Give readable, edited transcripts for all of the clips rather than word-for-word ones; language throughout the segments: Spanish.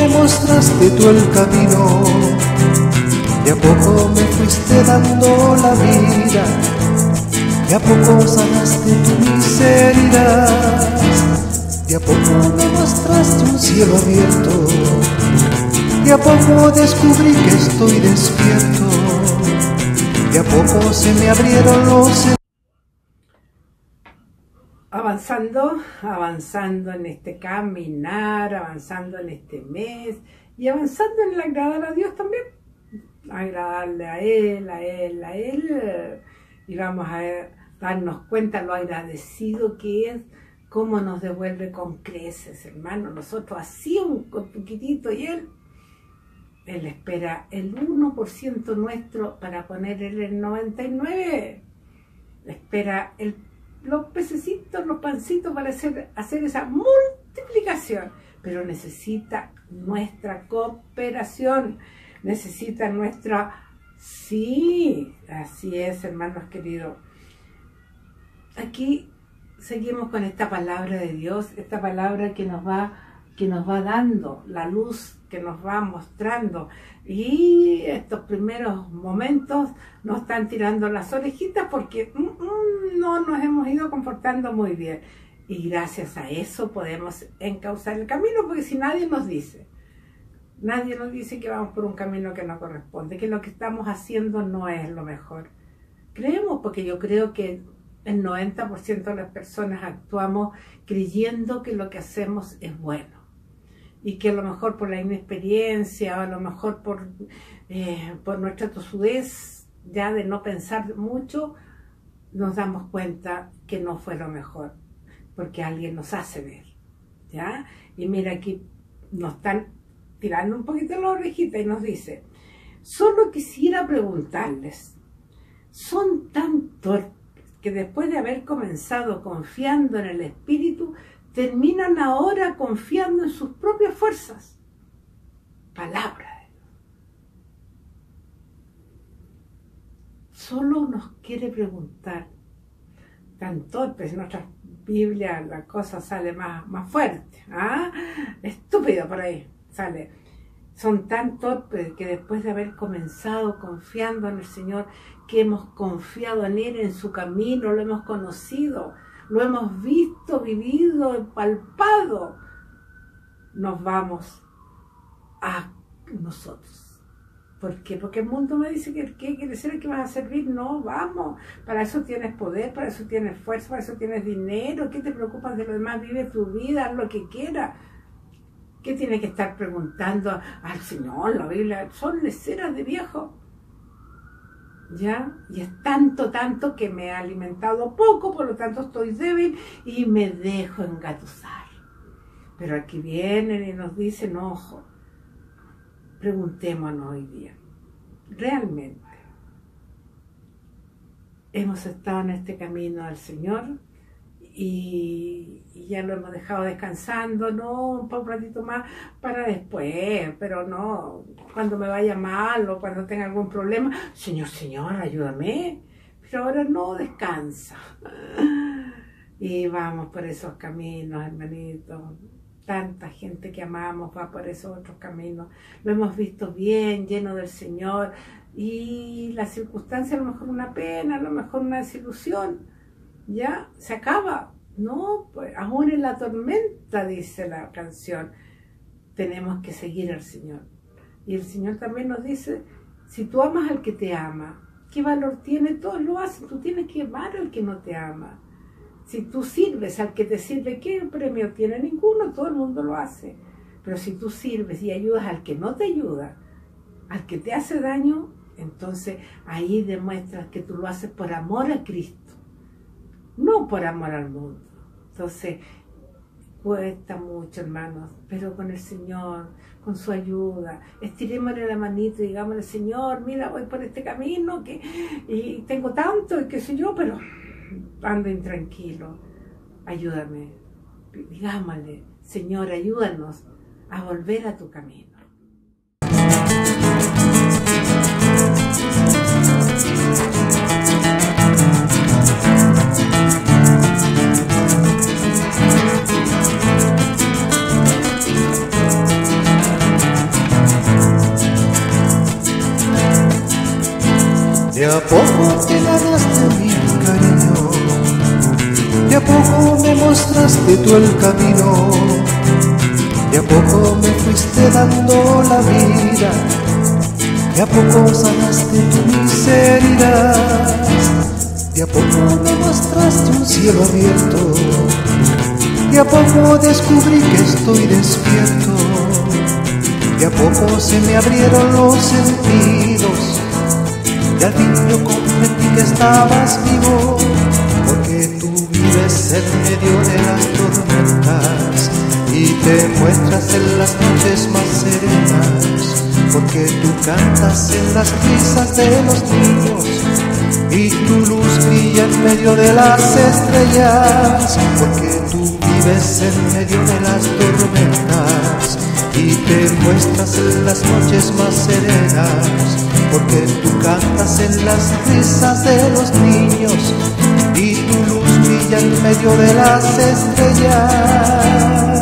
me mostraste tú el camino, de a poco me fuiste dando la vida, de a poco sanaste mis heridas, de a poco me mostraste un cielo abierto, de a poco descubrí que estoy despierto, de a poco se me abrieron los... Avanzando en este caminar, avanzando en este mes y avanzando en el agradar a Dios también, agradarle a Él, y vamos a darnos cuenta lo agradecido que es, cómo nos devuelve con creces, hermano. Nosotros así un poquitito y Él espera el 1% nuestro para poner el 99%, espera los pececitos, los pancitos para hacer esa multiplicación, pero necesita nuestra cooperación, necesita nuestra... Sí, así es, hermanos queridos. Aquí seguimos con esta palabra de Dios, esta palabra que nos va dando la luz, que nos va mostrando, y estos primeros momentos nos están tirando las orejitas porque no nos hemos ido comportando muy bien, y gracias a eso podemos encauzar el camino, porque si nadie nos dice que vamos por un camino que no corresponde, que lo que estamos haciendo no es lo mejor. Creemos, porque yo creo que el 90% de las personas actuamos creyendo que lo que hacemos es bueno, y que a lo mejor por la inexperiencia, o a lo mejor por nuestra tosudez ya de no pensar mucho, nos damos cuenta que no fue lo mejor, porque alguien nos hace ver, ¿ya? Y mira, aquí nos están tirando un poquito la orejita y nos dice: solo quisiera preguntarles, ¿son tan torpes que después de haber comenzado confiando en el Espíritu, terminan ahora confiando en sus propias fuerzas? Palabra de Dios. Solo nos quiere preguntar, tan torpes, en nuestras Biblias la cosa sale más fuerte, ¿ah? Estúpido por ahí sale. Son tan torpes que después de haber comenzado confiando en el Señor, que hemos confiado en Él, en su camino, lo hemos conocido, lo hemos visto, vivido, palpado, nos vamos a nosotros. ¿Por qué? Porque el mundo me dice que quiere ser que vas a servir. No, vamos, para eso tienes poder, para eso tienes fuerza, para eso tienes dinero. ¿Qué te preocupas de lo demás? Vive tu vida, haz lo que quieras. ¿Qué tiene que estar preguntando al Señor? La Biblia son leceras de viejo, ¿ya? Y es tanto que me ha alimentado poco, por lo tanto estoy débil y me dejo engatusar. Pero aquí vienen y nos dicen: ojo, preguntémonos hoy día, ¿realmente hemos estado en este camino del Señor y ya lo hemos dejado descansando? No, un ratito más para después, pero no cuando me vaya mal o cuando tenga algún problema: Señor, ayúdame. Pero ahora no, descansa. Y vamos por esos caminos, hermanitos. Tanta gente que amamos va por esos otros caminos. Lo hemos visto bien, lleno del Señor, y la circunstancia, a lo mejor una pena, a lo mejor una desilusión, ya se acaba. No, pues aún en la tormenta, dice la canción, tenemos que seguir al Señor. Y el Señor también nos dice: si tú amas al que te ama, ¿qué valor tiene? Todos lo hacen. Tú tienes que amar al que no te ama. Si tú sirves al que te sirve, ¿qué premio tiene? Ninguno, todo el mundo lo hace. Pero si tú sirves y ayudas al que no te ayuda, al que te hace daño, entonces ahí demuestras que tú lo haces por amor a Cristo, no por amor al mundo. Entonces, cuesta mucho, hermanos, pero con el Señor, con su ayuda, estirémosle la manito y digámosle: Señor, mira, voy por este camino y tengo tanto y qué sé yo, pero ando intranquilo, ayúdame. Digámosle: Señor, ayúdanos a volver a tu camino. a poco te ganaste mi cariño, de a poco me mostraste tú el camino, de a poco me fuiste dando la vida, de a poco sanaste tu miseria, de a poco me mostraste un cielo abierto, de a poco descubrí que estoy despierto, de a poco se me abrieron los sentidos, y al fin yo comprendí que estabas vivo, porque tú vives en medio de las tormentas y te muestras en las noches más serenas, porque tú cantas en las risas de los niños y tu luz brilla en medio de las estrellas, porque tú vives en medio de las tormentas y te muestras en las noches más serenas, porque tú cantas en las risas de los niños y tu luz brilla en medio de las estrellas.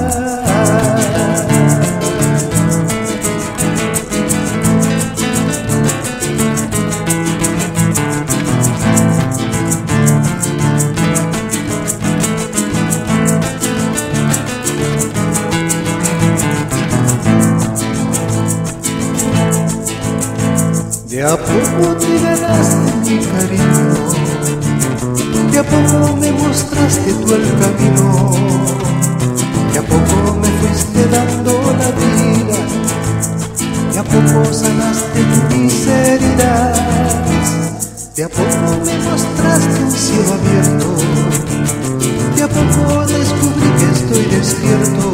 De a poco te ganaste mi cariño, de a poco me mostraste tú el camino, de a poco me fuiste dando la vida, de a poco sanaste tu miseria, de a poco me mostraste un cielo abierto, de a poco descubrí que estoy despierto,